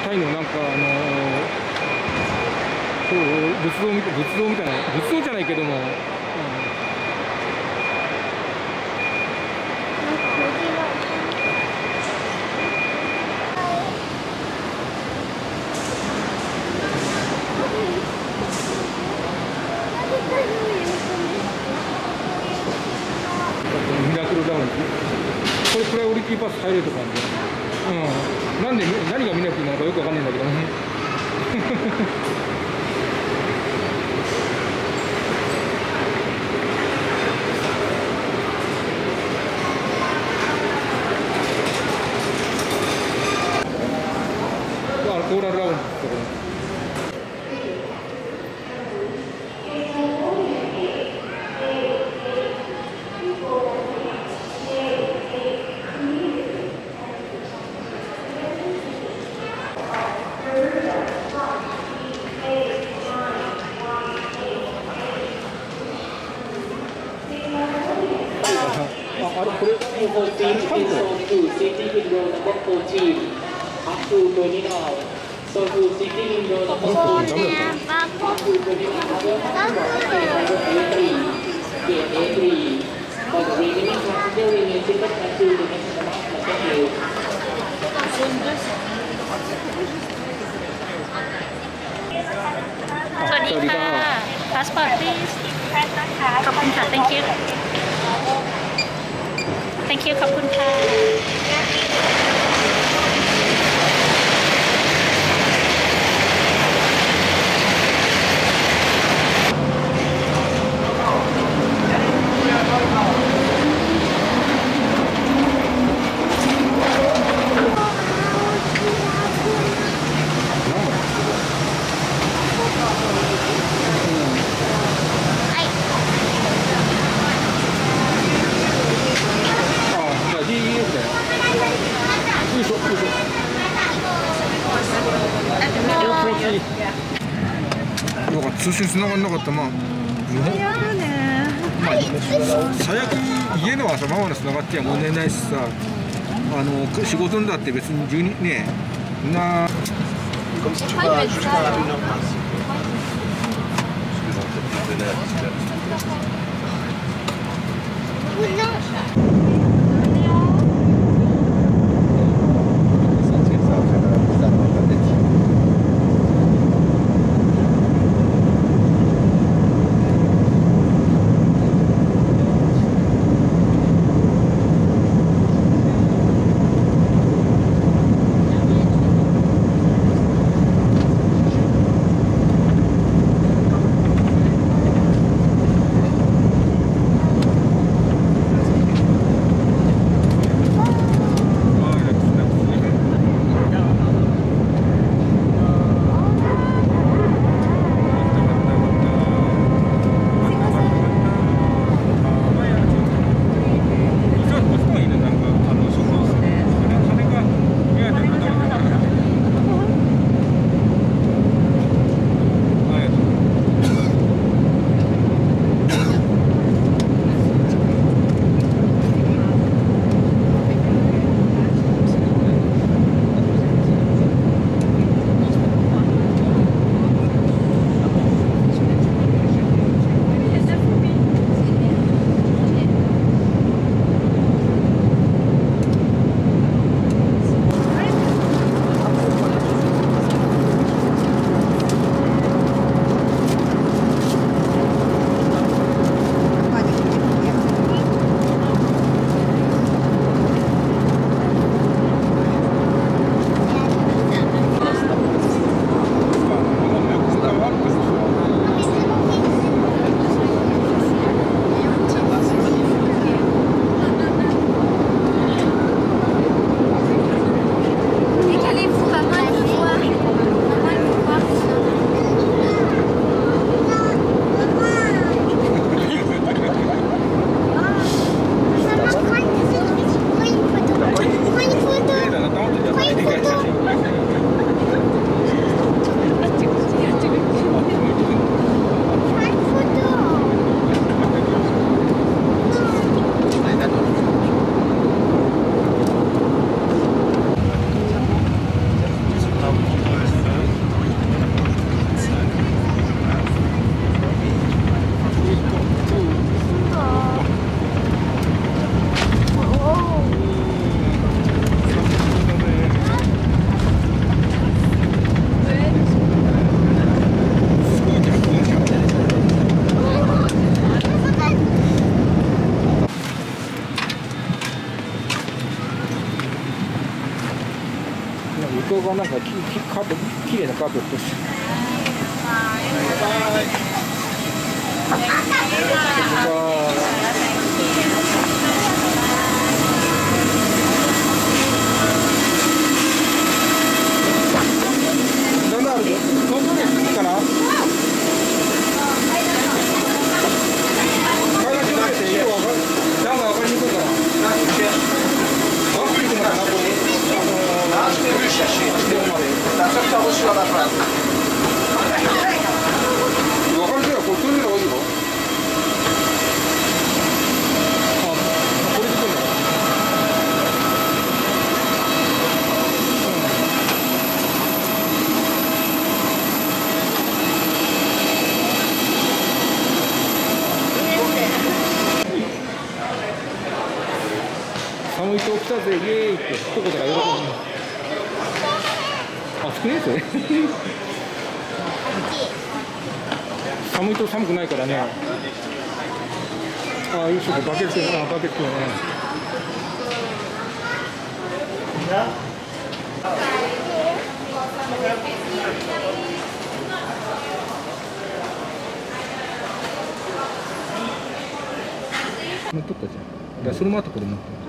タイのなんかこう仏像みたいな仏像じゃないけども、ミラクルラウンジ、これプライオリティパス入れるとかあるんで、なんで何がミラクルなのかよくわかんないんだけどね。コーラルラウンジってところ。あれこれ So to sitting in the number Gate A3. For the remaining passenger remain seated until the next announcement. Thank you. สวัสดีค่ะ passport please ขอบคุณค่ะ thank you thank you ขอบคุณค่ะなんか通信繋がんなかったまあ最悪家のはさママの繋がっては問題ないしさ仕事にだって別に12ねな床がなんかきれいなカーペットして。寒いと来たぜ、イエーイって一言が喜ぶ。あ、少ないですよね。寒いと寒くないからね。ああ、いいしょ、バケツね。バケツね。持っとったじゃん。それもあったこれも。